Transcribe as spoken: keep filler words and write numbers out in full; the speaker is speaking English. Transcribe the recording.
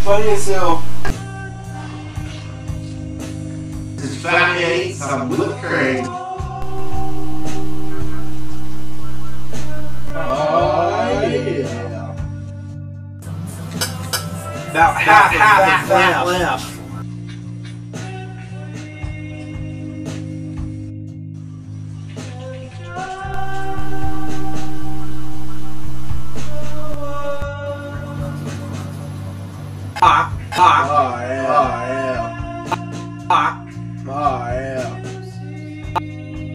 Funny as hell. Just trying to eat some whipped cream. Oh, yeah. About half, half of that left. Hot, hot. Oh, yeah.